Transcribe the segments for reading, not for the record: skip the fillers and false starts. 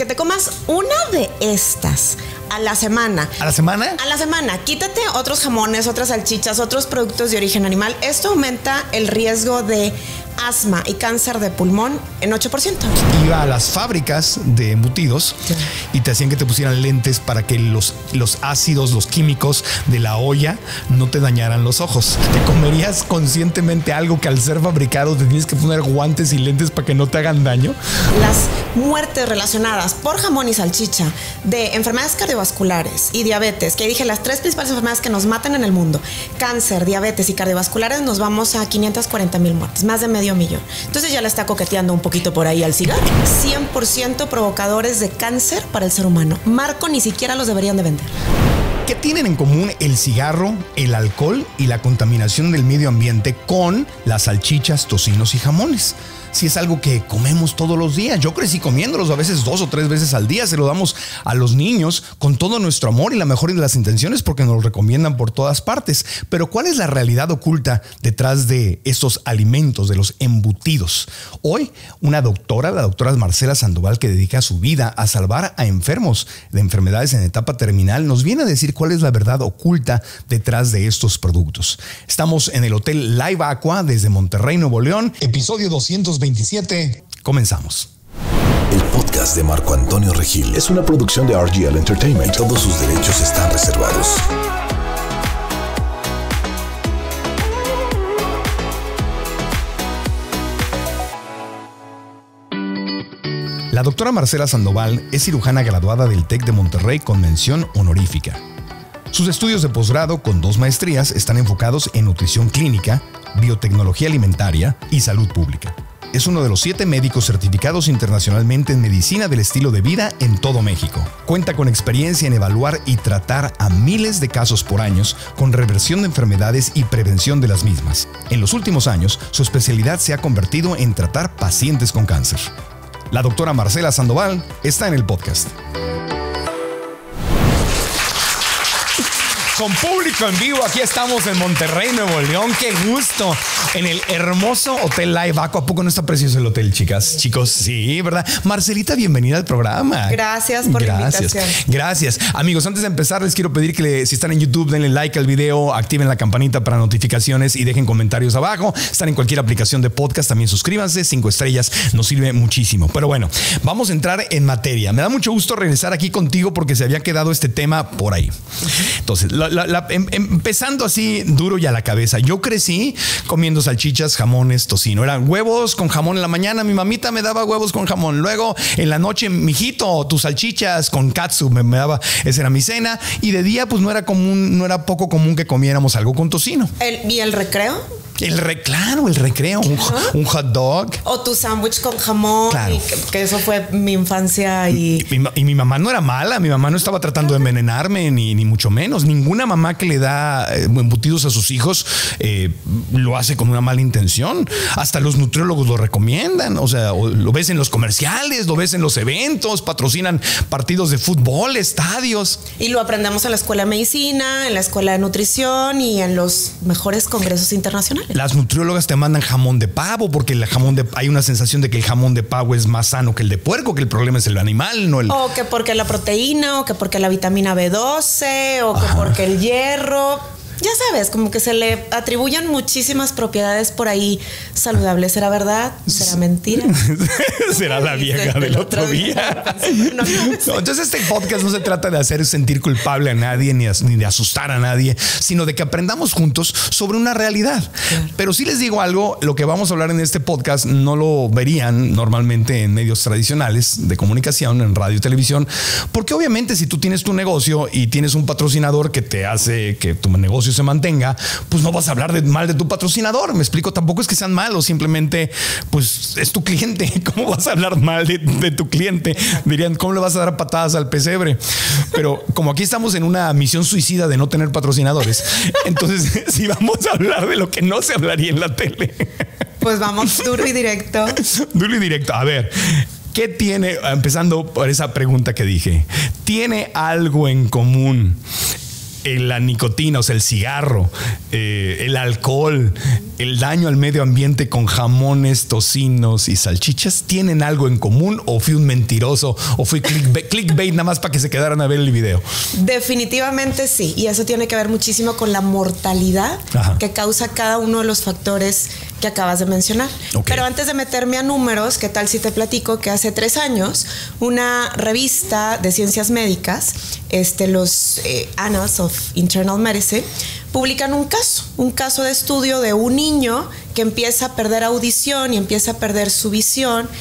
te comas una de estas a la semana. ¿A la semana? A la semana. Quítate otros jamones, otras salchichas, otros productos de origen animal. Esto aumenta el riesgo de asma y cáncer de pulmón en 8%. Iba a las fábricas de embutidos y te hacían que te pusieran lentes para que los ácidos, los químicos de la olla no te dañaran los ojos. Te comerías conscientemente algo que al ser fabricado te tienes que poner guantes y lentes para que no te hagan daño. Las muertes relacionadas por jamón y salchicha de enfermedades cardiovasculares y diabetes, que dije las 3 principales enfermedades que nos matan en el mundo, cáncer, diabetes y cardiovasculares, nos vamos a 540,000 muertes, más de medio millón. Entonces ya le está coqueteando un poquito por ahí al cigarro. 100% provocadores de cáncer para el ser humano. Marco, ni siquiera los deberían de vender. ¿Qué tienen en común el cigarro, el alcohol y la contaminación del medio ambiente con las salchichas, tocinos y jamones? Si es algo que comemos todos los días. Yo crecí comiéndolos a veces 2 o 3 veces al día. Se lo damos a los niños con todo nuestro amor y la mejor de las intenciones porque nos lo recomiendan por todas partes. Pero ¿cuál es la realidad oculta detrás de estos alimentos, de los embutidos? Hoy, una doctora, la doctora Marcela Sandoval, que dedica su vida a salvar a enfermos de enfermedades en etapa terminal, nos viene a decir cuál es la verdad oculta detrás de estos productos. Estamos en el Hotel Live Aqua desde Monterrey, Nuevo León. Episodio 227. Comenzamos. El podcast de Marco Antonio Regil es una producción de RGL Entertainment. Todos sus derechos están reservados. La doctora Marcela Sandoval es cirujana graduada del TEC de Monterrey con mención honorífica. Sus estudios de posgrado con 2 maestrías están enfocados en nutrición clínica, biotecnología alimentaria y salud pública. Es uno de los 7 médicos certificados internacionalmente en medicina del estilo de vida en todo México. Cuenta con experiencia en evaluar y tratar a miles de casos por año con reversión de enfermedades y prevención de las mismas. En los últimos años, su especialidad se ha convertido en tratar pacientes con cáncer. La doctora Marcela Sandoval está en el podcast. Con público en vivo, aquí estamos en Monterrey, Nuevo León. ¡Qué gusto! En el hermoso Hotel Live Aqua. ¿A poco no está precioso el hotel, chicas? Chicos, sí, ¿verdad? Marcelita, bienvenida al programa. Gracias por la invitación. Gracias. Amigos, antes de empezar, les quiero pedir que si están en YouTube, denle like al video, activen la campanita para notificaciones y dejen comentarios abajo. Están en cualquier aplicación de podcast, también suscríbanse. 5 estrellas nos sirve muchísimo. Pero bueno, vamos a entrar en materia. Me da mucho gusto regresar aquí contigo porque se había quedado este tema por ahí. Entonces, empezando así duro y a la cabeza. Yo crecí comiendo salchichas, jamones, tocino. Eran huevos con jamón en la mañana. Mi mamita me daba huevos con jamón. Luego en la noche, mijito, tus salchichas con katsu me daba. Esa era mi cena. Y de día, pues no era poco común que comiéramos algo con tocino. ¿Y el recreo? Claro, el recreo, un hot dog. O tu sándwich con jamón. Claro. Que eso fue mi infancia. Y mi mamá no era mala. Mi mamá no estaba tratando de envenenarme, ni mucho menos. Ninguna mamá que le da embutidos a sus hijos lo hace con una mala intención. Hasta los nutriólogos lo recomiendan. O sea, lo ves en los comerciales, lo ves en los eventos, patrocinan partidos de fútbol, estadios. Y lo aprendemos en la escuela de medicina, en la escuela de nutrición y en los mejores congresos internacionales. Las nutriólogas te mandan jamón de pavo porque hay una sensación de que el jamón de pavo es más sano que el de puerco, que el problema es el animal, no el... O que porque la proteína, o que porque la vitamina B12, o que porque el hierro. Ya sabes, como que se le atribuyen muchísimas propiedades por ahí saludables. ¿Será verdad? ¿Será mentira? Será la vieja del otro día. No, entonces este podcast no se trata de hacer sentir culpable a nadie ni de asustar a nadie, sino de que aprendamos juntos sobre una realidad. Claro. Pero sí les digo algo, lo que vamos a hablar en este podcast no lo verían normalmente en medios tradicionales de comunicación, en radio y televisión, porque obviamente si tú tienes tu negocio y tienes un patrocinador que te hace que tu negocio se mantenga, pues no vas a hablar mal de tu patrocinador. Me explico, tampoco es que sean malos, simplemente pues es tu cliente. ¿Cómo vas a hablar mal de tu cliente? Dirían, ¿cómo le vas a dar patadas al pesebre? Pero como aquí estamos en una misión suicida de no tener patrocinadores, entonces sí vamos a hablar de lo que no se hablaría en la tele. Pues vamos duro y directo. Duro y directo. A ver, ¿qué tiene, empezando por esa pregunta que dije, ¿tiene algo en común la nicotina, o sea, el cigarro, el alcohol, el daño al medio ambiente con jamones, tocinos y salchichas, ¿tienen algo en común o fui un mentiroso o fui clickbait nada más para que se quedaran a ver el video? Definitivamente sí, y eso tiene que ver muchísimo con la mortalidad que causa cada uno de los factores que acabas de mencionar. Okay. Pero antes de meterme a números, ¿qué tal si te platico que hace 3 años una revista de ciencias médicas, los Annals of Internal Medicine, publican un caso de estudio de un niño que empieza a perder audición y empieza a perder su visión,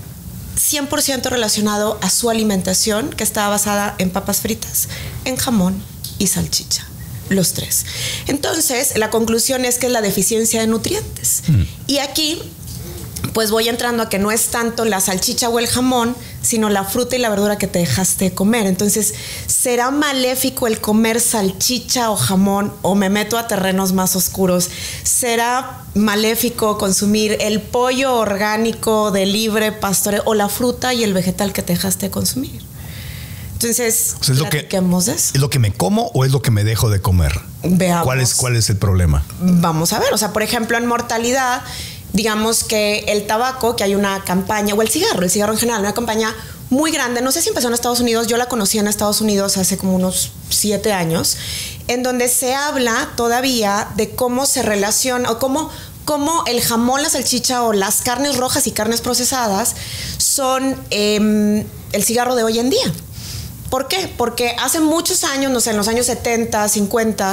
100% relacionado a su alimentación, que estaba basada en papas fritas, en jamón y salchicha. Los 3. Entonces, la conclusión es que es la deficiencia de nutrientes. Y aquí, pues voy entrando a que no es tanto la salchicha o el jamón, sino la fruta y la verdura que te dejaste de comer. Entonces, ¿será maléfico el comer salchicha o jamón? ¿O me meto a terrenos más oscuros? ¿Será maléfico consumir el pollo orgánico de libre pastoreo o la fruta y el vegetal que te dejaste de consumir? Entonces, o sea, ¿es lo que me como o es lo que me dejo de comer? Veamos. ¿Cuál es el problema? Vamos a ver. O sea, por ejemplo, en mortalidad, digamos que el tabaco, que hay una campaña, o el cigarro en general, una campaña muy grande. No sé si empezó en Estados Unidos. Yo la conocí en Estados Unidos hace como unos 7 años, en donde se habla todavía de cómo se relaciona o cómo el jamón, la salchicha o las carnes rojas y carnes procesadas son el cigarro de hoy en día. ¿Por qué? Porque hace muchos años, no sé, en los años 70, 50,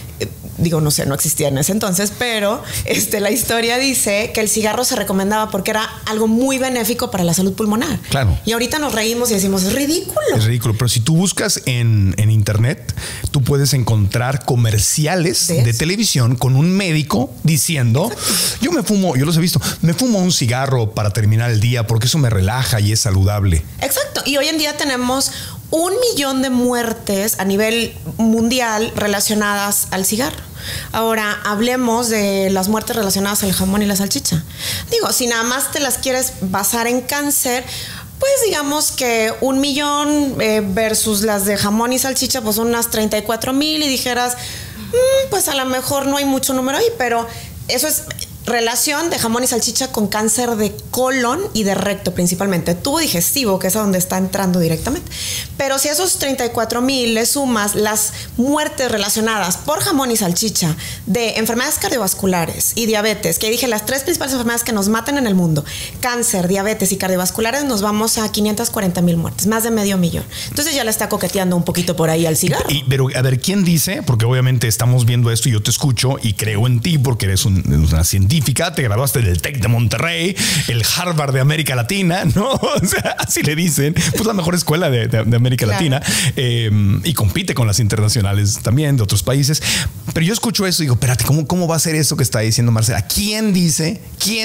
no sé, no existía en ese entonces, pero la historia dice que el cigarro se recomendaba porque era algo muy benéfico para la salud pulmonar. Claro. Y ahorita nos reímos y decimos, es ridículo. Es ridículo, pero si tú buscas en internet, tú puedes encontrar comerciales de televisión con un médico diciendo, yo los he visto, me fumo un cigarro para terminar el día porque eso me relaja y es saludable. Exacto. Y hoy en día tenemos 1 millón de muertes a nivel mundial relacionadas al cigarro. Ahora, hablemos de las muertes relacionadas al jamón y la salchicha. Si nada más te las quieres basar en cáncer, pues digamos que 1 millón versus las de jamón y salchicha, pues son unas 34,000 y dijeras, pues a lo mejor no hay mucho número ahí, pero eso es relación de jamón y salchicha con cáncer de colon y de recto principalmente, tubo digestivo, que es a donde está entrando directamente. Pero si a esos 34,000 le sumas las muertes relacionadas por jamón y salchicha de enfermedades cardiovasculares y diabetes, que dije las 3 principales enfermedades que nos matan en el mundo, cáncer, diabetes y cardiovasculares, nos vamos a 540,000 muertes, más de 500,000. Entonces ya le está coqueteando un poquito por ahí al cigarro. Pero a ver, ¿quién dice? Porque obviamente estamos viendo esto y yo te escucho y creo en ti porque eres una científica, te graduaste del TEC de Monterrey, el Harvard de América Latina, ¿no? O sea, así le dicen, pues la mejor escuela de América Latina, y compite con las internacionales también de otros países. Pero yo escucho eso y digo, espérate, ¿cómo va a ser eso que está diciendo Marcela? ¿Quién dice?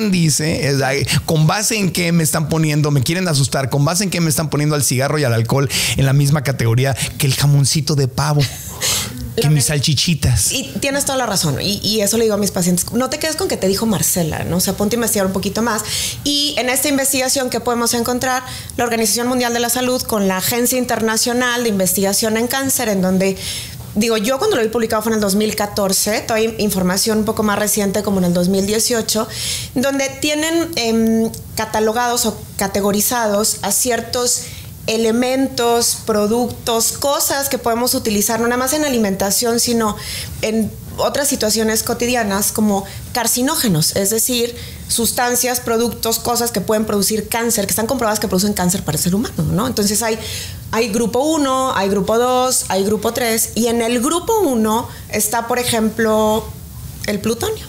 ¿Con base en qué me están poniendo? Me quieren asustar. ¿Con base en qué me están poniendo al cigarro y al alcohol en la misma categoría que el jamoncito de pavo? Que mis salchichitas. Y tienes toda la razón. Y eso le digo a mis pacientes. No te quedes con que te dijo Marcela, ¿no? O sea, ponte a investigar un poquito más. Y en esta investigación que podemos encontrar, la Organización Mundial de la Salud con la Agencia Internacional de Investigación en Cáncer, en donde, yo cuando lo vi publicado fue en el 2014, todavía información un poco más reciente como en el 2018, donde tienen catalogados o categorizados a ciertos elementos, productos, cosas que podemos utilizar no nada más en alimentación, sino en otras situaciones cotidianas como carcinógenos, es decir, sustancias, productos, cosas que pueden producir cáncer, que están comprobadas que producen cáncer para el ser humano, ¿no? Entonces hay grupo 1, hay grupo 2, hay grupo 3, y en el grupo 1 está, por ejemplo, el plutonio.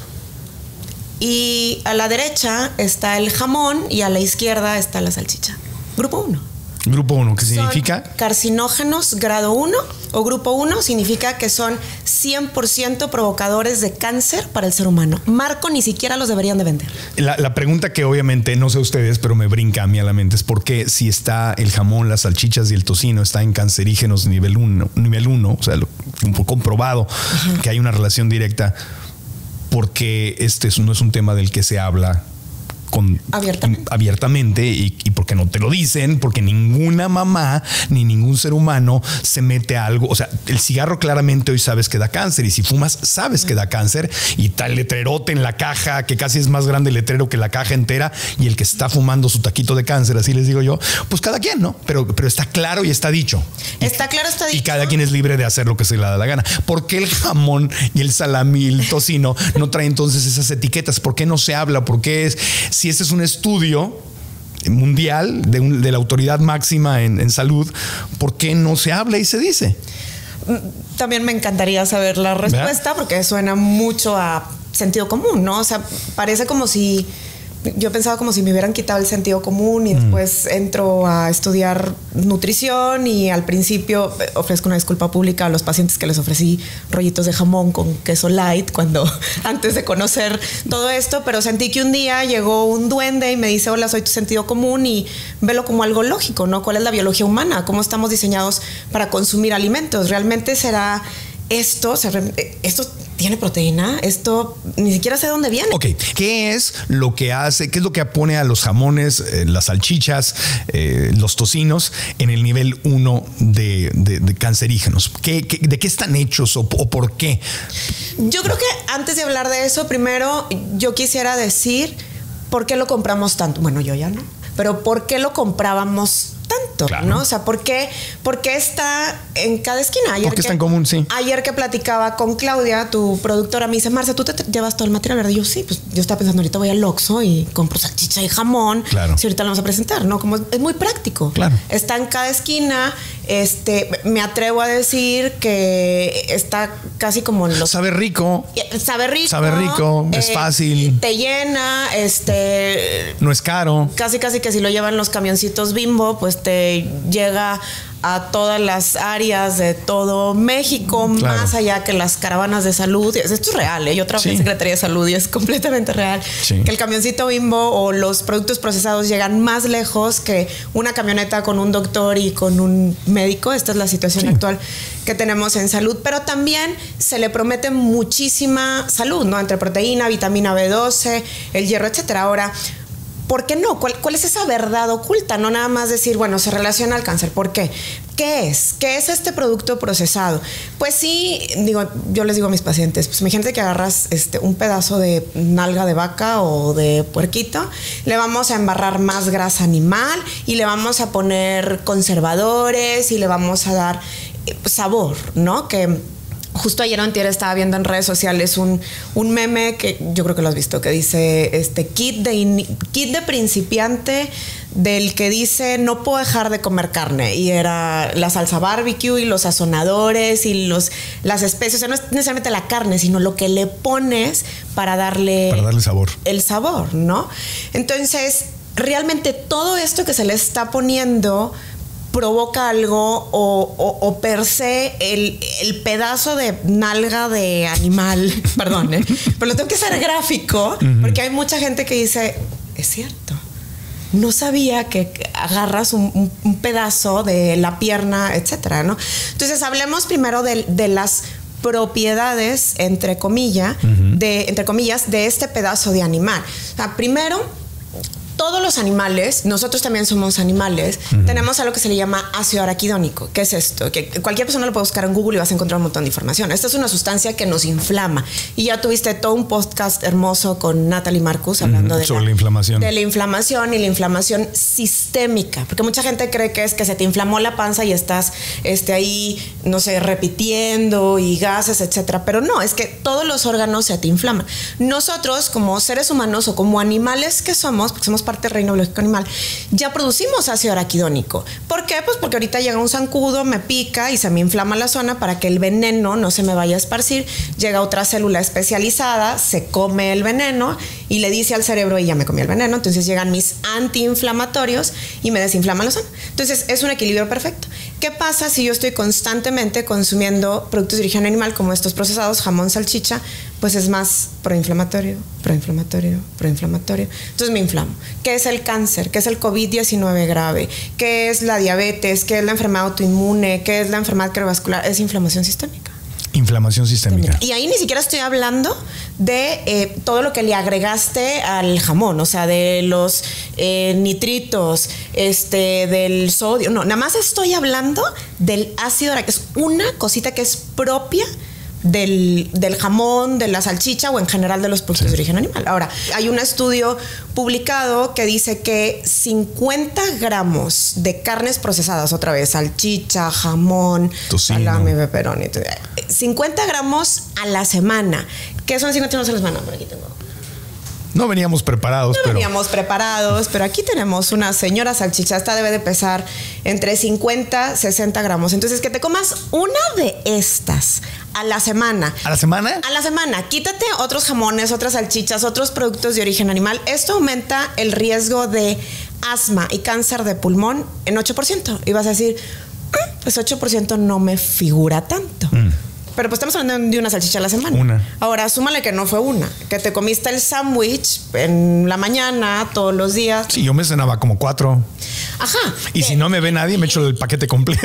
Y a la derecha está el jamón y a la izquierda está la salchicha. Grupo 1. Grupo 1, ¿qué significa? Son carcinógenos grado 1 o grupo 1 significa que son 100% provocadores de cáncer para el ser humano. Marco, ni siquiera los deberían de vender. La pregunta que obviamente, no sé ustedes, pero me brinca a mí a la mente es por qué si está el jamón, las salchichas y el tocino está en cancerígenos nivel 1, o sea, comprobado que hay una relación directa, porque no es un tema del que se habla abiertamente y porque no te lo dicen, porque ninguna mamá ni ningún ser humano se mete a algo. O sea, el cigarro claramente hoy sabes que da cáncer y si fumas sabes que da cáncer y tal letrerote en la caja que casi es más grande el letrero que la caja entera y el que está fumando su taquito de cáncer, así les digo yo, pues cada quien, ¿no? Pero está claro y está dicho. Está claro, está dicho. Y cada quien es libre de hacer lo que se le da la gana. ¿Por qué el jamón y el salami y el tocino no traen entonces esas etiquetas? ¿Por qué no se habla? ¿Por qué si este es un estudio mundial de la autoridad máxima en salud, ¿por qué no se habla y se dice? También me encantaría saber la respuesta, porque suena mucho a sentido común, ¿no? O sea, parece como si yo pensaba como si me hubieran quitado el sentido común y después entro a estudiar nutrición y al principio ofrezco una disculpa pública a los pacientes que les ofrecí rollitos de jamón con queso light antes de conocer todo esto, pero sentí que un día llegó un duende y me dice: hola, soy tu sentido común, y velo como algo lógico, ¿no? ¿Cuál es la biología humana? ¿Cómo estamos diseñados para consumir alimentos? ¿Realmente será esto tiene proteína? Esto ni siquiera sé dónde viene. Ok, ¿qué es lo que hace? ¿Qué es lo que pone a los jamones, las salchichas, los tocinos en el nivel 1 de cancerígenos? ¿De qué están hechos o por qué? Yo creo que antes de hablar de eso, primero yo quisiera decir por qué lo compramos tanto. Bueno, yo ya no, pero por qué lo comprábamos tanto, claro, ¿no? O sea, ¿por qué está en cada esquina? Porque está en común, sí. Ayer que platicaba con Claudia, tu productora, me dice: Marce, ¿tú te llevas todo el material, verdad? Y yo, sí, pues yo estaba pensando, ahorita voy al Oxxo y compro salchicha y jamón. Claro. Si ahorita lo vamos a presentar, ¿no? Como es muy práctico. Claro. Está en cada esquina. Me atrevo a decir que está casi como en los... Sabe rico. Sabe rico. Es fácil. Te llena, no es caro. Casi que si lo llevan los camioncitos Bimbo, pues te llega a todas las áreas de todo México, claro, más allá que las caravanas de salud. Esto es real, ¿eh? Yo trabajo en Secretaría de Salud y es completamente real. Sí. Que el camioncito Bimbo o los productos procesados llegan más lejos que una camioneta con un doctor y con un médico. Esta es la situación actual que tenemos en salud, pero también se le promete muchísima salud, ¿no? Entre proteína, vitamina B12, el hierro, etcétera. Ahora, ¿por qué no? ¿Cuál es esa verdad oculta? No nada más decir, bueno, se relaciona al cáncer. ¿Por qué? ¿Qué es? ¿Qué es este producto procesado? Pues sí, yo les digo a mis pacientes, pues imagínate que agarras un pedazo de nalga de vaca o de puerquito, le vamos a embarrar más grasa animal y le vamos a poner conservadores y le vamos a dar sabor, ¿no? Que justo ayer o antier estaba viendo en redes sociales un meme que yo creo que lo has visto, que dice kit de principiante, del que dice: no puedo dejar de comer carne, y era la salsa barbecue y los sazonadores y las especies. O sea, no es necesariamente la carne, sino lo que le pones para darle sabor. El sabor, ¿no? Entonces, realmente todo esto que se le está poniendo provoca algo o per se el pedazo de nalga de animal, perdón, pero lo tengo que hacer gráfico, porque hay mucha gente que dice: es cierto, no sabía que agarras un pedazo de la pierna, etcétera, ¿no? Entonces, hablemos primero de las propiedades, entre comillas, de este pedazo de animal. O sea, primero, todos los animales, nosotros también somos animales, tenemos algo que se le llama ácido araquidónico. ¿Qué es esto? Que cualquier persona lo puede buscar en Google y vas a encontrar un montón de información. Esta es una sustancia que nos inflama. Y ya tuviste todo un podcast hermoso con Natalie Marcus hablando sobre la inflamación. De la inflamación y la inflamación sistémica. Porque mucha gente cree que es que se te inflamó la panza y estás ahí, no sé, repitiendo y gases, etcétera. Pero no, es que todos los órganos se te inflaman. Nosotros, como seres humanos o como animales que somos, porque somos parte del reino biológico animal, ya producimos ácido araquidónico. ¿Por qué? Pues porque ahorita llega un zancudo, me pica y se me inflama la zona para que el veneno no se me vaya a esparcir. Llega otra célula especializada, se come el veneno y le dice al cerebro: y ya me comí el veneno. Entonces llegan mis antiinflamatorios y me desinflaman la zona. Entonces es un equilibrio perfecto. ¿Qué pasa si yo estoy constantemente consumiendo productos de origen animal como estos procesados, jamón, salchicha? Pues es más proinflamatorio. Entonces me inflamo. ¿Qué es el cáncer? ¿Qué es el COVID-19 grave? ¿Qué es la diabetes? ¿Qué es la enfermedad autoinmune? ¿Qué es la enfermedad cardiovascular? Es inflamación sistémica. Inflamación sistémica. Y ahí ni siquiera estoy hablando de todo lo que le agregaste al jamón, o sea, de los nitritos, del sodio. No, nada más estoy hablando del ácido, que es una cosita que es propia del jamón, de la salchicha o en general de los productos de origen animal. Ahora, hay un estudio publicado que dice que 50 gramos de carnes procesadas, otra vez, salchicha, jamón, salami, pepperoni, 50 gramos a la semana. ¿Qué son 50 gramos a la semana? Por aquí tengo. No veníamos preparados, pero aquí tenemos una señora salchicha. Esta debe de pesar entre 50 y 60 gramos. Entonces, que te comas una de estas a la semana. ¿A la semana? A la semana. Quítate otros jamones, otras salchichas, otros productos de origen animal. Esto aumenta el riesgo de asma y cáncer de pulmón en 8%. Y vas a decir, pues 8% no me figura tanto. Pero pues estamos hablando de una salchicha a la semana. Una. Ahora, súmale que no fue una. Que te comiste el sándwich en la mañana, todos los días. Sí, yo me cenaba como 4. Ajá. Y si no me ve nadie, me echo el paquete completo.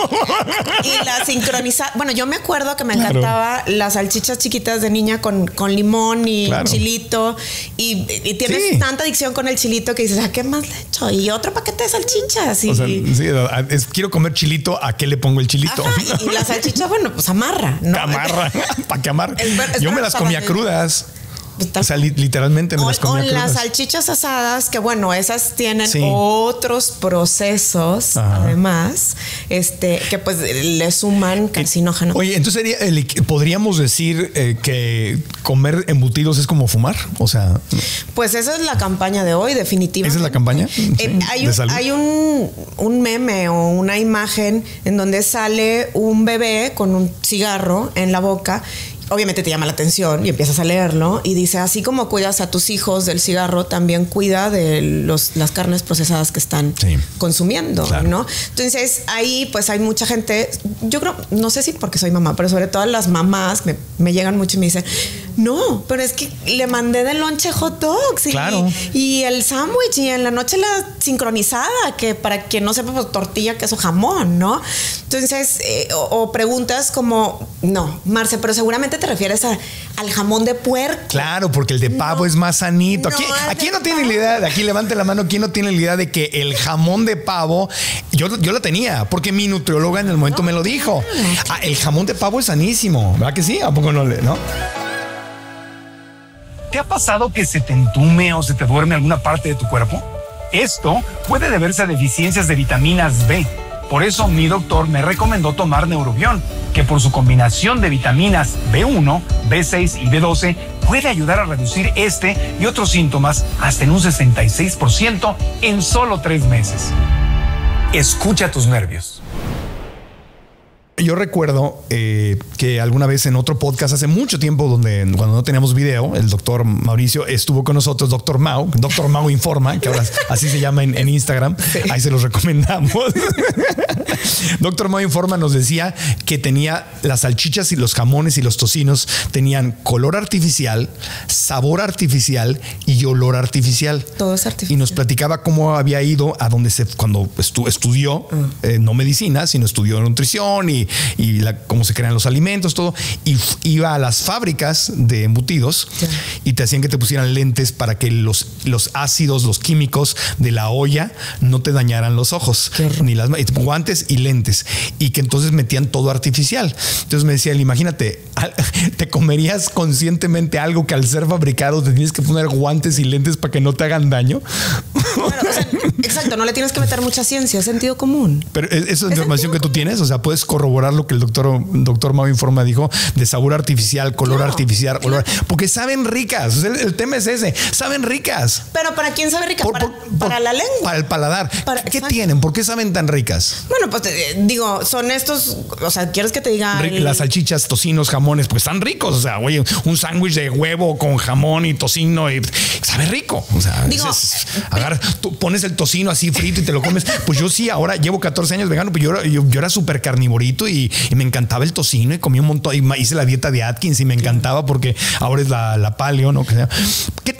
Y la sincronizada. Bueno, yo me acuerdo que me encantaba las salchichas chiquitas de niña con limón y chilito. Y tienes tanta adicción con el chilito que dices, ¿a qué más le echo? Y otro paquete de salchichas. Y, o sea, quiero comer chilito, ¿a qué le pongo el chilito? Ajá, y la salchicha, bueno, pues amarra. ¿No? Amarra, ¿para qué amarra? Yo me las comía crudas. O sea, literalmente me las comía crudas. Las salchichas asadas, que bueno, esas tienen otros procesos, además, que pues le suman carcinógeno. Oye, entonces podríamos decir que comer embutidos es como fumar, o sea. Pues esa es la campaña de hoy, definitivamente. ¿Esa es la campaña? Hay un meme o una imagen en donde sale un bebé con un cigarro en la boca. Obviamente te llama la atención y empiezas a leerlo y dice, así como cuidas a tus hijos del cigarro, también cuida de las carnes procesadas que están consumiendo, ¿no? Entonces ahí pues hay mucha gente, yo creo, no sé si porque soy mamá, pero sobre todo las mamás me llegan mucho y me dicen, no, pero es que le mandé de lonche hot dogs y el sándwich y en la noche la sincronizada, que para quien no sepa, pues tortilla, queso, jamón, ¿no? Entonces, o preguntas como, no, Marce, pero seguramente te refieres al jamón de puerco. Claro, porque el de pavo es más sanito. Aquí no tiene la idea, aquí levante la mano, ¿quién no tiene la idea de que el jamón de pavo, yo la tenía, porque mi nutrióloga en el momento me lo dijo. El jamón de pavo es sanísimo, ¿verdad que sí? ¿A poco no? ¿Te ha pasado que se te entume o se te duerme alguna parte de tu cuerpo? Esto puede deberse a deficiencias de vitaminas B. Por eso mi doctor me recomendó tomar Neurobión, que por su combinación de vitaminas B1, B6 y B12 puede ayudar a reducir y otros síntomas hasta en un 66% en solo 3 meses. Escucha tus nervios. Yo recuerdo que alguna vez en otro podcast hace mucho tiempo, cuando no teníamos video, el doctor Mauricio estuvo con nosotros, Doctor Mau Informa, que ahora así se llama en Instagram. Ahí se los recomendamos. Doctor Mau Informa nos decía que tenía las salchichas y los jamones y los tocinos tenían color artificial, sabor artificial y olor artificial. Todo es artificial. Y nos platicaba cómo había ido a donde cuando estudió no medicina, sino estudió nutrición y cómo se crean los alimentos, todo. Y iba a las fábricas de embutidos y te hacían que te pusieran lentes para que los ácidos, los químicos de la olla no te dañaran los ojos, ni las guantes y lentes. Y que entonces metían todo artificial. Entonces me decía, imagínate, ¿te comerías conscientemente algo que al ser fabricado te tienes que poner guantes y lentes para que no te hagan daño? Claro, o sea, exacto, no le tienes que meter mucha ciencia, es sentido común. Pero esa es información que tú tienes, o sea, puedes corroborar lo que el doctor Mau Informa dijo de sabor artificial, color artificial, olor, porque saben ricas. El tema es ese, saben ricas. Pero ¿para quién sabe rica? Para la lengua. Para el paladar. ¿Qué tienen? ¿Por qué saben tan ricas? Bueno, pues digo, son estos, o sea, ¿quieres que te diga? Las salchichas, tocinos, jamones, pues están ricos. O sea, oye, un sándwich de huevo con jamón y tocino y sabe rico. O sea, tú pones el tocino así frito y te lo comes. Pues yo sí, ahora llevo 14 años vegano, pues yo era súper carnivorito y me encantaba el tocino y comí un montón. Y hice la dieta de Atkins y me encantaba porque ahora es la paleo, ¿no? ¿Qué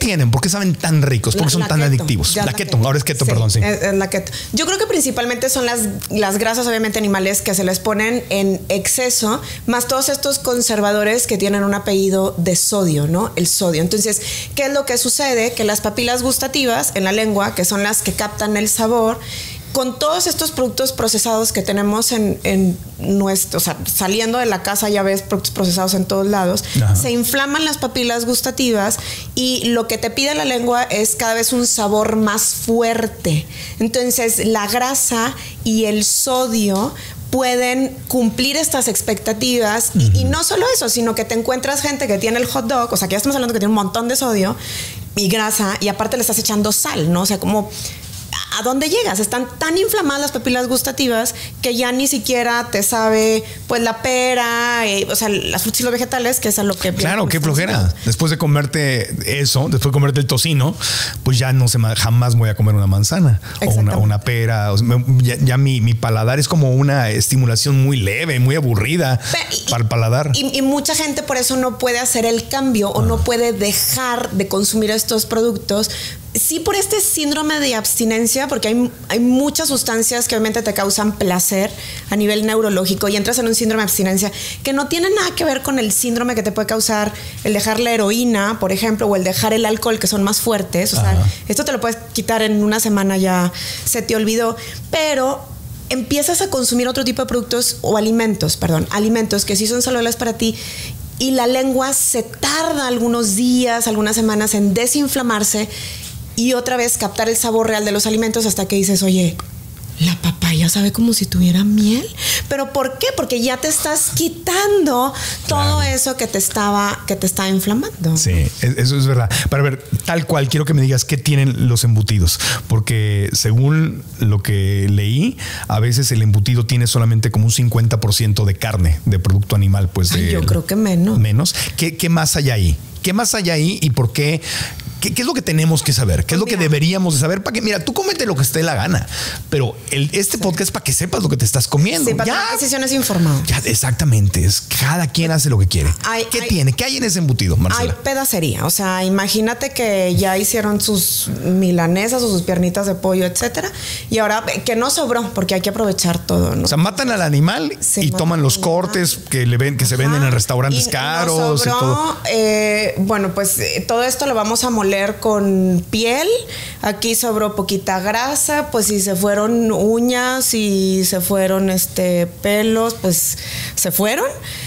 tienen? ¿Por qué saben tan ricos? ¿Por qué son tan adictivos? La keto, ahora es keto, sí, perdón, sí. Es la keto. Yo creo que principalmente son las grasas, obviamente, animales que se les ponen en exceso, más todos estos conservadores que tienen un apellido de sodio, ¿no? El sodio. Entonces, ¿qué es lo que sucede? Que las papilas gustativas en la lengua, que son las que captan el sabor, con todos estos productos procesados que tenemos en nuestro, o sea, saliendo de la casa ya ves productos procesados en todos lados, ajá, se inflaman las papilas gustativas y lo que te pide la lengua es cada vez un sabor más fuerte. Entonces, la grasa y el sodio pueden cumplir estas expectativas y no solo eso, sino que te encuentras gente que tiene el hot dog, o sea, que ya estamos hablando que tiene un montón de sodio y grasa y aparte le estás echando sal, ¿no? O sea, como ¿a dónde llegas? Están tan inflamadas las papilas gustativas que ya ni siquiera te sabe pues la pera, o sea, las frutas y los vegetales, que es a lo que... Claro, qué flojera. Después de comerte eso, después de comerte el tocino, pues ya no sé, jamás voy a comer una manzana o una pera. O sea, ya mi paladar es como una estimulación muy leve, muy aburrida para el paladar. Y mucha gente por eso no puede hacer el cambio o no puede dejar de consumir estos productos. Sí, por este síndrome de abstinencia, porque hay muchas sustancias que obviamente te causan placer a nivel neurológico y entras en un síndrome de abstinencia que no tiene nada que ver con el síndrome que te puede causar el dejar la heroína, por ejemplo, o el dejar el alcohol, que son más fuertes. O sea, esto te lo puedes quitar en una semana, ya se te olvidó, pero empiezas a consumir otro tipo de productos o alimentos que sí son saludables para ti. Y la lengua se tarda algunos días, algunas semanas en desinflamarse y otra vez captar el sabor real de los alimentos hasta que dices, oye, la papaya sabe como si tuviera miel. ¿Pero por qué? Porque ya te estás quitando todo eso que te estaba inflamando. Sí, eso es verdad. Para ver, tal cual, quiero que me digas qué tienen los embutidos. Porque según lo que leí, a veces el embutido tiene solamente como un 50% de carne, de producto animal. Pues yo creo que menos. Menos. ¿Qué más hay ahí? ¿Qué más hay ahí y por qué? ¿Qué es lo que tenemos que saber? ¿Qué es lo que deberíamos de saber? Para que, mira, tú cómete lo que esté la gana, pero este podcast es para que sepas lo que te estás comiendo. Sí, para tomar decisiones informadas. Ya, exactamente. Cada quien hace lo que quiere. ¿Qué tiene? ¿Qué hay en ese embutido, Marcela? Hay pedacería. O sea, imagínate que ya hicieron sus milanesas o sus piernitas de pollo, etcétera, y ahora que no sobró, porque hay que aprovechar todo, ¿no? O sea, matan al animal y toman los cortes que se venden en restaurantes caros. No sobró, y todo. Bueno, pues todo esto lo vamos a moler con piel. Aquí sobró poquita grasa, pues si se fueron uñas y se fueron pelos, pues se fueron.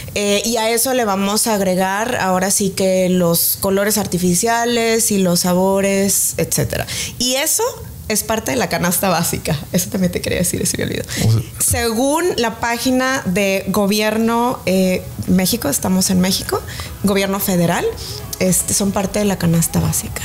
Y a eso le vamos a agregar ahora sí que los colores artificiales y los sabores, etcétera. Y eso es parte de la canasta básica. Eso también te quería decir, se me olvidó. Según la página de Gobierno México, estamos en México, Gobierno Federal, son parte de la canasta básica.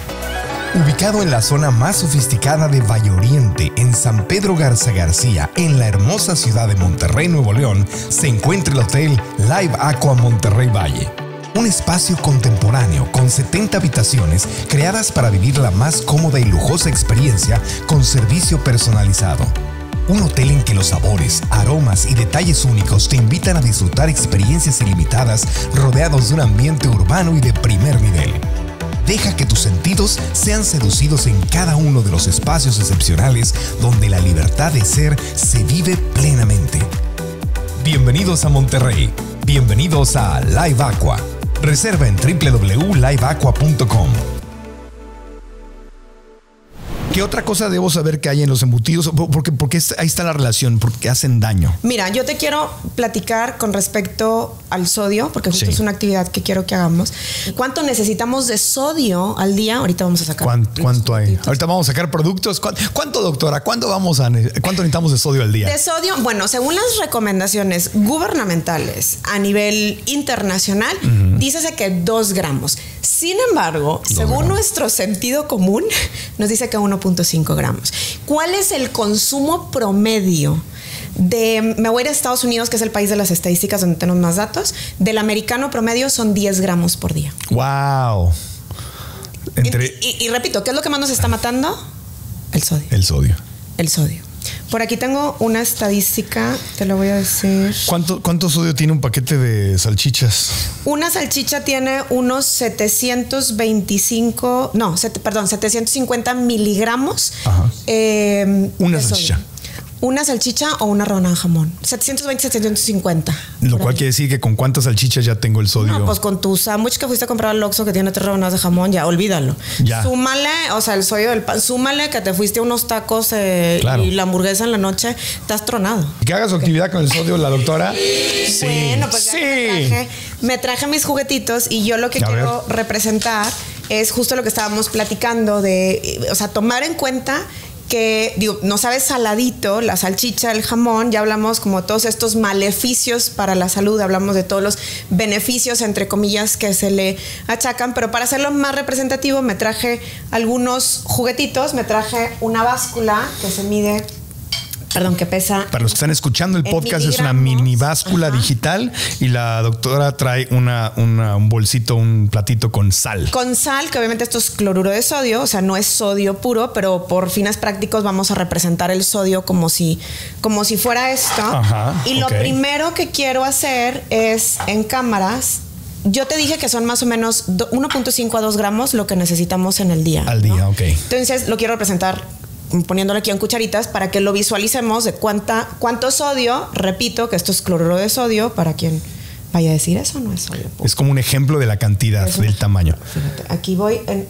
Ubicado en la zona más sofisticada de Valle Oriente, en San Pedro Garza García, en la hermosa ciudad de Monterrey, Nuevo León, se encuentra el Hotel Live Aqua Monterrey Valle. Un espacio contemporáneo con 70 habitaciones creadas para vivir la más cómoda y lujosa experiencia con servicio personalizado. Un hotel en que los sabores, aromas y detalles únicos te invitan a disfrutar experiencias ilimitadas rodeados de un ambiente urbano y de primer nivel. Deja que tus sentidos sean seducidos en cada uno de los espacios excepcionales donde la libertad de ser se vive plenamente. Bienvenidos a Monterrey. Bienvenidos a Live Aqua. Reserva en www.liveaqua.com. ¿Qué otra cosa debo saber que hay en los embutidos? Porque ahí está la relación, porque hacen daño. Mira, yo te quiero platicar con respecto al sodio, porque justo es una actividad que quiero que hagamos. ¿Cuánto necesitamos de sodio al día? Ahorita vamos a sacar. ¿Cuánto hay? Ahorita vamos a sacar productos. ¿Cuánto, doctora? ¿Cuánto necesitamos de sodio al día? De sodio, bueno, según las recomendaciones gubernamentales a nivel internacional, dícese que 2 gramos. Sin embargo, según nuestro sentido común, nos dice que 1.5 gramos. ¿Cuál es el consumo promedio me voy a ir a Estados Unidos, que es el país de las estadísticas donde tenemos más datos? Del americano promedio son 10 gramos por día. ¡Wow! Y repito, ¿qué es lo que más nos está matando? El sodio. El sodio. El sodio. Por aquí tengo una estadística, te lo voy a decir. ¿Cuánto sodio tiene un paquete de salchichas? Una salchicha tiene unos 750 miligramos. Ajá. Una de salchicha. sodio. Una salchicha o una rebanada de jamón. 720, 750. Lo cual quiere decir que con cuántas salchichas ya tengo el sodio. No, pues con tu sándwich que fuiste a comprar al Oxxo que tiene 3 rebanadas de jamón, ya olvídalo. Ya. Súmale, o sea, el sodio del pan. Súmale que te fuiste a unos tacos Claro. y la hamburguesa en la noche. Te has tronado. Que haga su actividad con el sodio la doctora. Sí. Bueno, pues ya me traje mis juguetitos y yo lo que quiero representar es justo lo que estábamos platicando de, o sea, tomar en cuenta que, digo, no sabe saladito, la salchicha, el jamón, ya hablamos como todos estos maleficios para la salud, hablamos de todos los beneficios, entre comillas, que se le achacan, pero para hacerlo más representativo me traje algunos juguetitos, me traje una báscula que se mide... Perdón, que pesa. Para los que están escuchando el podcast, es una mini báscula digital y la doctora trae un bolsito, un platito con sal. Con sal, que obviamente esto es cloruro de sodio, o sea, no es sodio puro, pero por fines prácticos vamos a representar el sodio como si fuera esto. Ajá, y lo primero que quiero hacer es en cámaras. Yo te dije que son más o menos 1.5 a 2 gramos lo que necesitamos en el día. Al día, ¿no? Ok. Entonces lo quiero representar poniéndole aquí en cucharitas para que lo visualicemos de cuánto sodio. Repito que esto es cloruro de sodio, para quien vaya a decir eso no es sodio puro. Es como un ejemplo de la cantidad, del tamaño. Fíjate, aquí voy en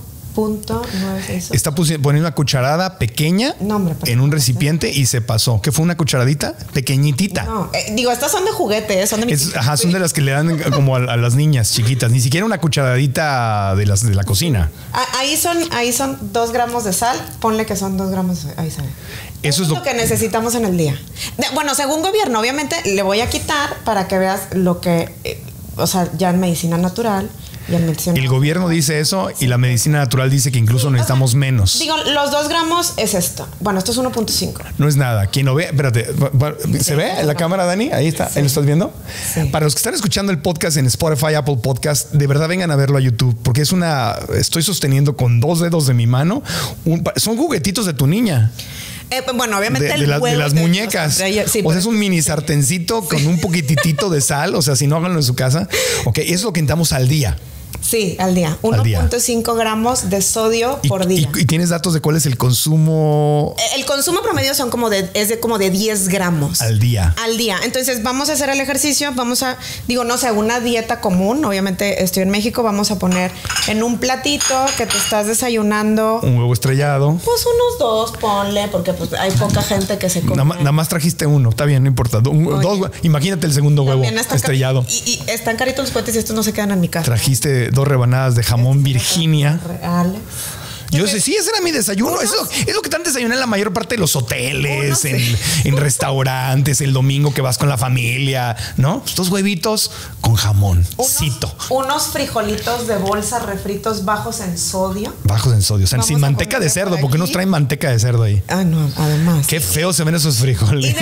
1.9. Está poniendo una cucharada pequeña en un recipiente y se pasó. ¿Qué fue una cucharadita? Pequeñitita. No, digo, estas son de juguete, son de mi son de las que le dan como a las niñas chiquitas. Ni siquiera una cucharadita de la cocina. Ahí son 2 gramos de sal. Ponle que son 2 gramos. Ahí sale. Eso es lo que necesitamos en el día. Bueno, según gobierno, obviamente le voy a quitar para que veas lo que, o sea, ya en medicina natural. El gobierno dice eso y la medicina natural dice que incluso necesitamos menos. Digo, los 2 gramos es esto. Bueno, esto es 1.5. No es nada. Quien lo ve, espérate, ¿se ve en la cámara, Dani? Ahí está. ¿Ahí lo estás viendo? Sí. Para los que están escuchando el podcast en Spotify, Apple Podcast, de verdad vengan a verlo a YouTube, porque estoy sosteniendo con 2 dedos de mi mano. Son juguetitos de tu niña. Bueno, obviamente de las muñecas. O sea, es un mini sartencito con un poquitito de sal. O sea, si no, háganlo en su casa. Ok, eso es lo que necesitamos al día. Sí, al día. 1.5 gramos de sodio por día. ¿Y tienes datos de cuál es el consumo? El consumo promedio es de 10 gramos. Al día. Al día. Entonces vamos a hacer el ejercicio, una dieta común. Obviamente estoy en México, vamos a poner en un platito que te estás desayunando. Un huevo estrellado. Pues unos 2 ponle, porque pues hay poca gente que se come. Nada más trajiste uno, está bien, no importa. 2, imagínate el segundo huevo estrellado. Y están caritos los cohetes y estos no se quedan en mi casa. Trajiste 2 rebanadas de jamón Virginia. Reales. Yo sé, sí, ese era mi desayuno. Es lo que te han desayunado en la mayor parte de los hoteles, en restaurantes, el domingo que vas con la familia, ¿no? Estos huevitos con jamón. Unos frijolitos de bolsa refritos bajos en sodio. Bajos en sodio. O sea, sin manteca de cerdo, porque nos traen manteca de cerdo ahí. Ah, no, además. Qué feo se ven esos frijoles.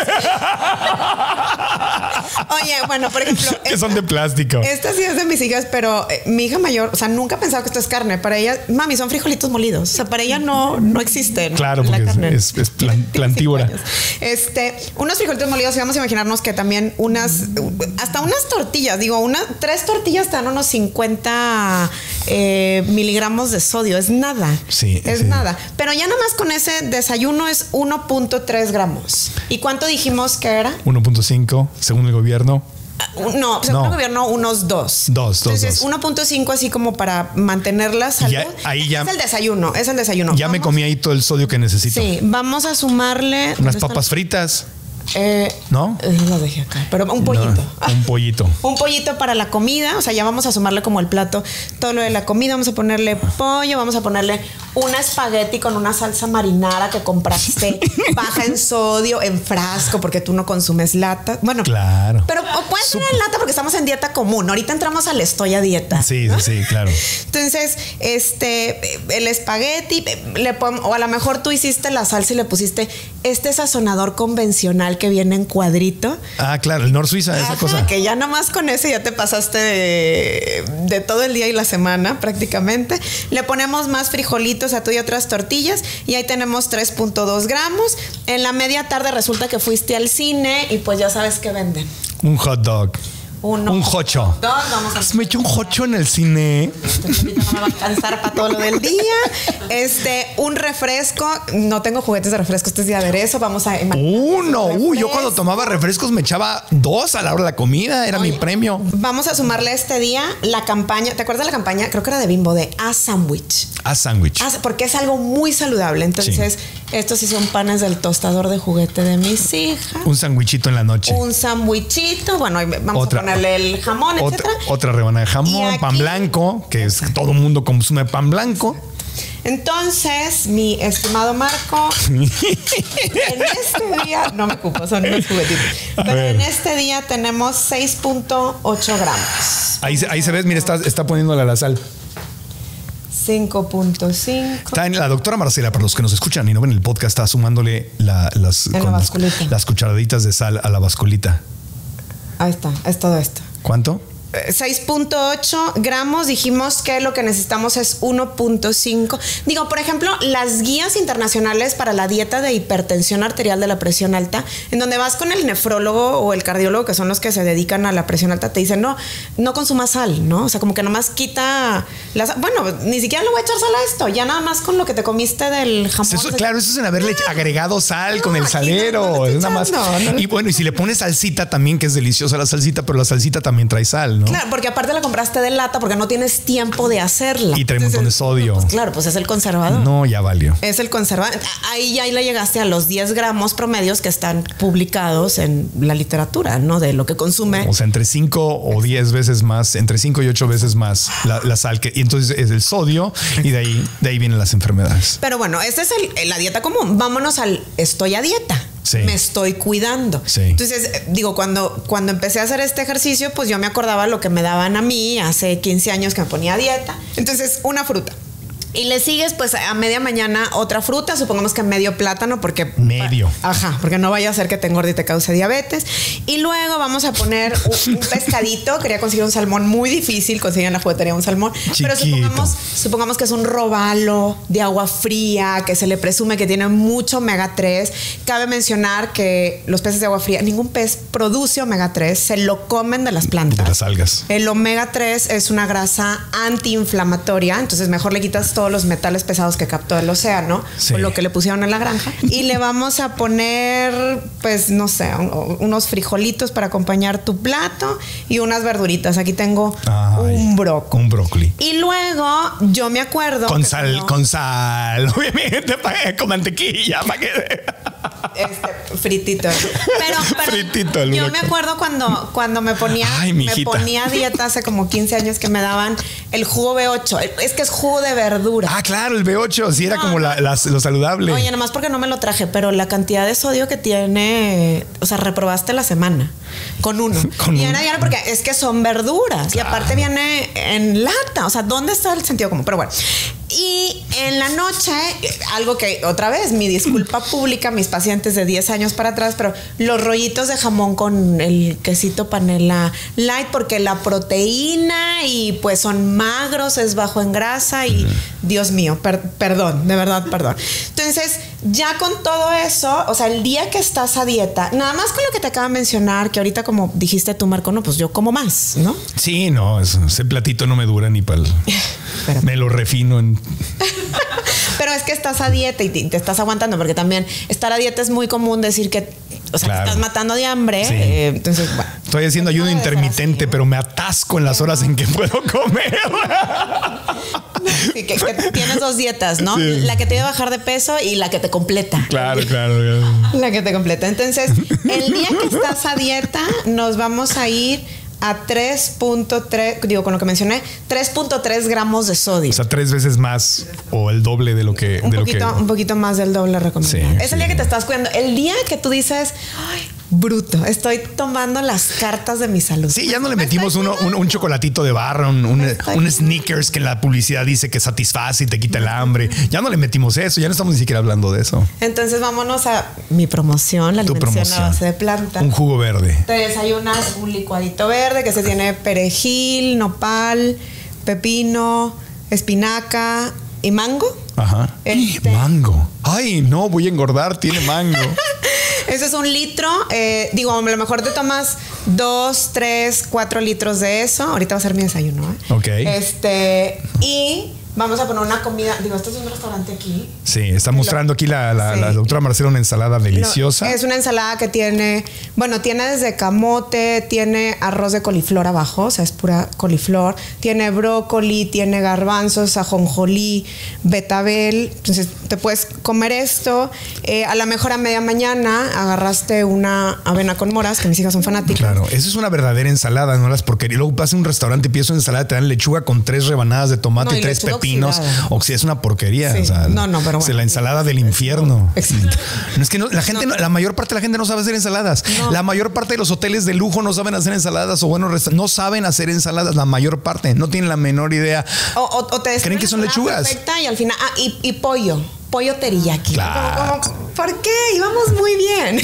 Oye, bueno, por ejemplo. Que son de plástico. Esta sí es de mis hijas, pero mi hija mayor, o sea, nunca ha pensado que esto es carne. Para ella, mami, son frijolitos molidos. O sea, para ella no existe. Claro, porque es plantívora. Unos frijolitos molidos, y vamos a imaginarnos que también hasta unas tortillas, 3 tortillas te dan unos 50 miligramos de sodio. Es nada. Sí. Es nada. Pero ya nada más con ese desayuno es 1.3 gramos. ¿Y cuánto dijimos que era? 1.5, según el gobierno. No, según el gobierno, unos 2. Entonces, 1.5 así como para mantener la salud. Ahí ya, es el desayuno. Ya me comí ahí todo el sodio que necesito. Sí, vamos a sumarle unas papas fritas. ¿No? Lo dejé acá, pero un pollito. No, un pollito. Un pollito para la comida. O sea, ya vamos a sumarle como el plato todo lo de la comida. Vamos a ponerle pollo, vamos a ponerle una espagueti con una salsa marinara que compraste baja en sodio, en frasco, porque tú no consumes lata. Bueno, claro. Pero puede ser en lata porque estamos en dieta común. Ahorita entramos al estoy a dieta. Sí, ¿no? Sí, claro. Entonces, el espagueti, o a lo mejor tú hiciste la salsa y le pusiste este sazonador convencional que viene en cuadrito. Ah, claro, el Nor Suiza, esa cosa. Que ya nomás con ese ya te pasaste de todo el día y la semana prácticamente. Le ponemos más frijolitos frijolitos, atún y otras tortillas. Y ahí tenemos 3.2 gramos. En la media tarde resulta que fuiste al cine y pues ya sabes qué venden. Un hot dog. Un jocho. Me echó un jocho en el cine. No me va a alcanzar para todo lo del día. Un refresco. No tengo juguetes de refresco. Este es de aderezo. Vamos a uno. Yo cuando tomaba refrescos me echaba 2 a la hora de la comida. Era mi premio. Vamos a sumarle este día la campaña. ¿Te acuerdas de la campaña? Creo que era de Bimbo, de A Sandwich. Porque es algo muy saludable. Entonces, estos sí son panes del tostador de juguete de mis hijas. Un sandwichito en la noche. Un sandwichito. Bueno, vamos a ponerle el jamón, etcétera. Otra rebanada de jamón, pan blanco, que es todo el mundo consume pan blanco. Entonces, mi estimado Marco, en este día, no me ocupo, son unos juguetitos, pero en este día tenemos 6.8 gramos. Ahí se ve, mira, está poniéndole a la sal. 5.5. Está en la doctora Marcela, para los que nos escuchan y no ven el podcast, está sumándole las cucharaditas de sal a la basculita. Ahí está, es todo esto. ¿Cuánto? 6.8 gramos. Dijimos que lo que necesitamos es 1.5. Digo, por ejemplo, las guías internacionales para la dieta de hipertensión arterial de la presión alta, en donde vas con el nefrólogo o el cardiólogo, que son los que se dedican a la presión alta, te dicen, no consumas sal, ¿no? O sea, como que nomás quita bueno, ni siquiera le voy a echar sal a esto, ya nada más con lo que te comiste del jamón. Eso, claro, eso es en haberle agregado sal con el salero. Es nada más. Y bueno, y si le pones salsita también, que es deliciosa la salsita, pero la salsita también trae sal, ¿no? Claro, porque aparte la compraste de lata porque no tienes tiempo de hacerla. Y trae un montón de sodio. Pues claro, pues es el conservador. No, ya valió. Es el conservador. Ahí ya le llegaste a los 10 gramos promedios que están publicados en la literatura, ¿no? De lo que consume. O sea, entre 5 o 10 veces más, entre 5 y 8 veces más la sal. Y entonces es el sodio y de ahí vienen las enfermedades. Pero bueno, esta es la dieta común. Vámonos al estoy a dieta. Sí. Me estoy cuidando. Sí. Entonces, digo, cuando empecé a hacer este ejercicio, pues yo me acordaba lo que me daban a mí hace 15 años que me ponía a dieta. Entonces, una fruta. Y le sigues, pues, a media mañana otra fruta, supongamos que medio plátano, porque... Medio. Porque no vaya a ser que te engorde y te cause diabetes. Y luego vamos a poner un pescadito. Quería conseguir un salmón muy difícil, conseguir en la juguetería un salmón. Chiquito. Pero supongamos que es un robalo de agua fría, que se le presume que tiene mucho omega 3. Cabe mencionar que los peces de agua fría, ningún pez produce omega 3, se lo comen de las plantas. De las algas. El omega 3 es una grasa antiinflamatoria, entonces mejor le quitas todos los metales pesados que captó el océano, sí, o lo que le pusieron en la granja, y le vamos a poner, pues no sé, unos frijolitos para acompañar tu plato y unas verduritas. Aquí tengo un brócoli. Y luego yo me acuerdo con sal, obviamente, con mantequilla, para que fritito. Pero fritito. Yo me acuerdo cuando me ponía a dieta hace como 15 años, que me daban el jugo B8. Es que es jugo de verdura. Claro, el B8, sí era como lo saludable. Oye, nomás porque no me lo traje, pero la cantidad de sodio que tiene, o sea, reprobaste la semana con uno. Era diario porque es que son verduras, claro, y aparte viene en lata. O sea, ¿dónde está el sentido común? Pero bueno. Y en la noche, algo que otra vez, mi disculpa pública, mis pacientes de 10 años para atrás, pero los rollitos de jamón con el quesito panela light, porque la proteína y pues son magros, es bajo en grasa y Dios mío, perdón, de verdad, perdón. Entonces, ya con todo eso, o sea, el día que estás a dieta, nada más con lo que te acabo de mencionar, que ahorita como dijiste tú, Marco, no, pues yo como más, ¿no? Sí, no, ese platito no me dura ni para me lo refino en... Pero es que estás a dieta y te estás aguantando, porque también estar a dieta es muy común decir que, o sea, claro, te estás matando de hambre. Sí. Entonces, bueno, estoy haciendo ayuno intermitente, así, pero me atasco en las horas en que puedo comer. Sí, que tienes 2 dietas, ¿no? Sí. La que te va a bajar de peso y la que te completa. Claro. La que te completa. Entonces, el día que estás a dieta, nos vamos a ir a 3.3, digo, con lo que mencioné, 3.3 gramos de sodio. O sea, 3 veces más o el doble de lo que... Un poquito más del doble recomendado. Sí, es el día que te estás cuidando. El día que tú dices, ay, bruto, estoy tomando las cartas de mi salud. Sí, ya no le metimos un chocolatito de barra, un Snickers que en la publicidad dice que satisface y te quita el hambre. Ya no le metimos eso, ya no estamos ni siquiera hablando de eso. Entonces vámonos a mi promoción, la alimentación a base de planta. Un jugo verde. Te desayunas un licuadito verde que se tiene perejil, nopal, pepino, espinaca y mango. Ajá. Mango. Ay, no, voy a engordar, tiene mango. Ese es 1 litro. Digo, a lo mejor te tomas 2, 3, 4 litros de eso. Ahorita va a ser mi desayuno, ¿eh? Ok. Y vamos a poner una comida. Digo, esto es un restaurante aquí. Sí, está mostrando aquí la doctora Marcela una ensalada deliciosa. Es una ensalada que tiene desde camote, tiene arroz de coliflor abajo, o sea, es pura coliflor. Tiene brócoli, tiene garbanzos, ajonjolí, betabel. Entonces, te puedes comer esto. A lo mejor a media mañana agarraste una avena con moras, que mis hijas son fanáticas. Claro, eso es una verdadera ensalada, no las porquerías. Luego vas a un restaurante, pides una ensalada, te dan lechuga con 3 rebanadas de tomate y 3 pepinos. O si es una porquería. Sí. O sea, pero bueno. La ensalada del infierno. Exacto. No es que la gente, la mayor parte de la gente no sabe hacer ensaladas. No. La mayor parte de los hoteles de lujo no saben hacer ensaladas o no saben hacer ensaladas. La mayor parte no tienen la menor idea. O te creen que son lechugas. Perfecta y al final y pollo teriyaki. Claro. ¿Por qué? Íbamos muy bien.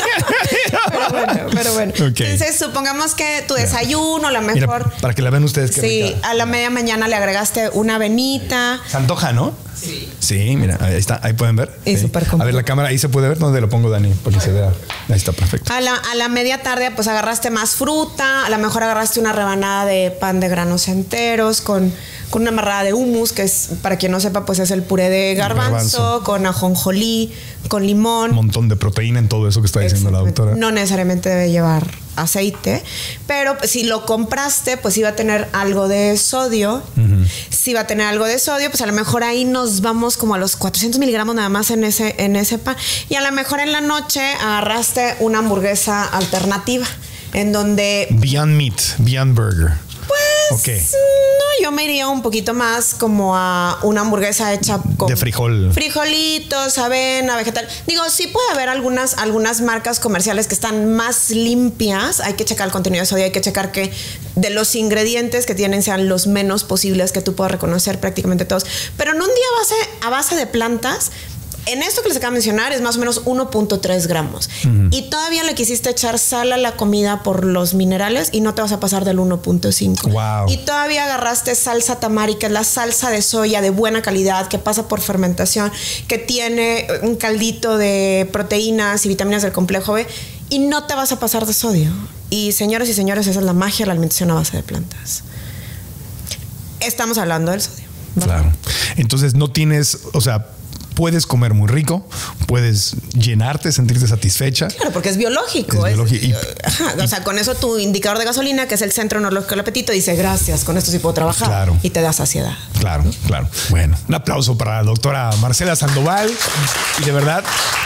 pero bueno. Okay. Entonces, supongamos que tu desayuno, a lo mejor. Mira, para que la vean ustedes. Sí, a la media mañana le agregaste una avenita. Se antoja, ¿no? Sí. Sí, mira, ahí está, ahí pueden ver. Y sí. súper A ver la cámara, ahí se puede ver. ¿Dónde lo pongo, Dani? Para que se vea. Ahí está, perfecto. A la media tarde, pues agarraste más fruta. A lo mejor agarraste una rebanada de pan de granos enteros con una amarrada de hummus, que es, para quien no sepa, pues es el puré de garbanzo. Con ajonjolí, con limón. Un montón de proteína en todo eso que está diciendo la doctora. No necesariamente debe llevar aceite, pero si lo compraste, pues iba a tener algo de sodio. Si va a tener algo de sodio, pues a lo mejor ahí nos vamos como a los 400 miligramos nada más en ese pan. Y a lo mejor en la noche agarraste una hamburguesa alternativa en donde... Beyond Meat, Beyond Burger. Pues okay. No, yo me iría un poquito más como a una hamburguesa hecha con de frijol. Frijolitos, avena, vegetal. Digo, sí puede haber algunas marcas comerciales que están más limpias. Hay que checar el contenido de sodio, hay que checar que de los ingredientes que tienen sean los menos posibles, que tú puedas reconocer prácticamente todos. Pero en un día a base de plantas, en esto que les acabo de mencionar es más o menos 1.3 gramos. Y todavía le quisiste echar sal a la comida por los minerales y no te vas a pasar del 1.5. Wow. Y todavía agarraste salsa tamari, que es la salsa de soya de buena calidad, que pasa por fermentación, que tiene un caldito de proteínas y vitaminas del complejo B, y no te vas a pasar de sodio. Y señores y señores, esa es la magia de la alimentación a base de plantas. Estamos hablando del sodio, ¿verdad? Claro. Entonces no tienes, o sea, puedes comer muy rico, puedes llenarte, sentirte satisfecha. Claro, porque es biológico. O sea, con eso tu indicador de gasolina, que es el centro neurológico del apetito, dice gracias, con esto sí puedo trabajar. Claro. Y te da saciedad. Claro, ¿no? Claro. Bueno, un aplauso para la doctora Marcela Sandoval. Y de verdad,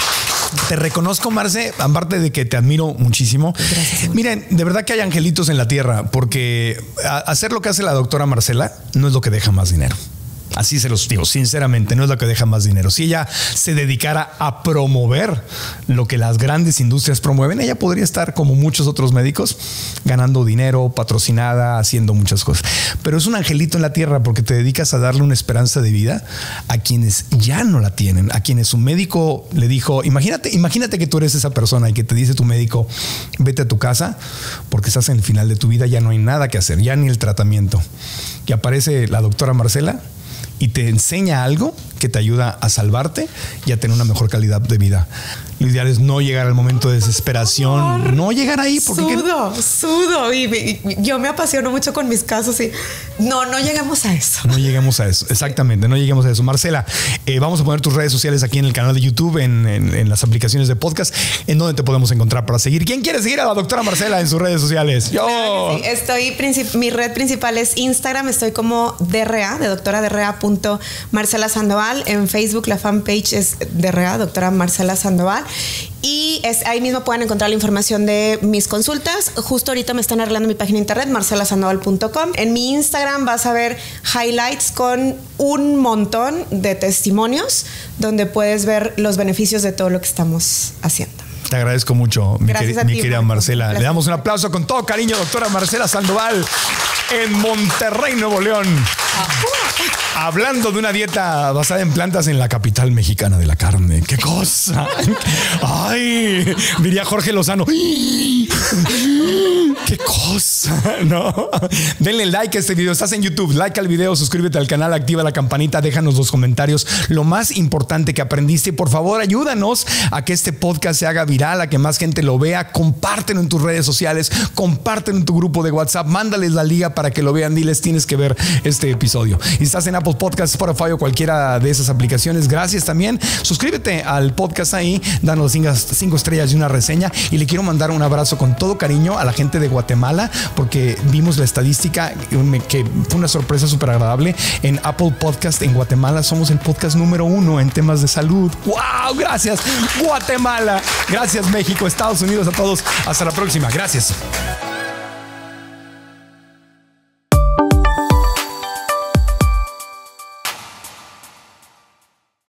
te reconozco, Marce, aparte de que te admiro muchísimo. Gracias. Miren, de verdad que hay angelitos en la tierra, porque hacer lo que hace la doctora Marcela no es lo que deja más dinero. Así se los digo, sinceramente, no es lo que deja más dinero. Si ella se dedicara a promover lo que las grandes industrias promueven, ella podría estar, como muchos otros médicos, ganando dinero, patrocinada, haciendo muchas cosas. Pero es un angelito en la tierra porque te dedicas a darle una esperanza de vida a quienes ya no la tienen, a quienes su médico le dijo, imagínate que tú eres esa persona y que te dice tu médico, vete a tu casa porque estás en el final de tu vida, ya no hay nada que hacer, ya ni el tratamiento. Y aparece la doctora Marcela y te enseña algo que te ayuda a salvarte y a tener una mejor calidad de vida. Lo ideal es no llegar al momento de desesperación, no llegar ahí. Porque sudo. Y yo me apasiono mucho con mis casos y no lleguemos a eso. No lleguemos a eso, exactamente, no lleguemos a eso. Marcela, vamos a poner tus redes sociales aquí en el canal de YouTube, en las aplicaciones de podcast, en donde te podemos encontrar para seguir. ¿Quién quiere seguir a la doctora Marcela en sus redes sociales? Yo. Sí, mi red principal es Instagram, estoy como DRA, de doctora DRA.Marcela Sandoval. En Facebook la fanpage es DRA, doctora Marcela Sandoval. Y ahí mismo pueden encontrar la información de mis consultas. Justo ahorita me están arreglando mi página de internet, marcelasandoval.com. En mi Instagram vas a ver highlights con un montón de testimonios donde puedes ver los beneficios de todo lo que estamos haciendo. Te agradezco mucho, mi querida Marcela. Gracias. Le damos un aplauso con todo cariño, doctora Marcela Sandoval, en Monterrey, Nuevo León. Hablando de una dieta basada en plantas en la capital mexicana de la carne. ¡Qué cosa! ¡Ay! Diría Jorge Lozano. ¡Qué cosa! ¿No? Denle like a este video. Estás en YouTube. Like al video, suscríbete al canal, activa la campanita, déjanos los comentarios. Lo más importante que aprendiste. Por favor, ayúdanos a que este podcast se haga viral, a que más gente lo vea. Compártelo en tus redes sociales. Compártelo en tu grupo de WhatsApp. Mándales la liga para que lo vean. Diles, tienes que ver este episodio. Y estás en Apple Podcasts, Spotify o cualquiera de esas aplicaciones. Gracias también. Suscríbete al podcast ahí, danos 5 estrellas y una reseña. Y le quiero mandar un abrazo con todo cariño a la gente de Guatemala, porque vimos la estadística que fue una sorpresa súper agradable. En Apple Podcast en Guatemala somos el podcast número 1 en temas de salud. ¡Wow! Gracias, Guatemala. Gracias, México, Estados Unidos, a todos. Hasta la próxima. Gracias.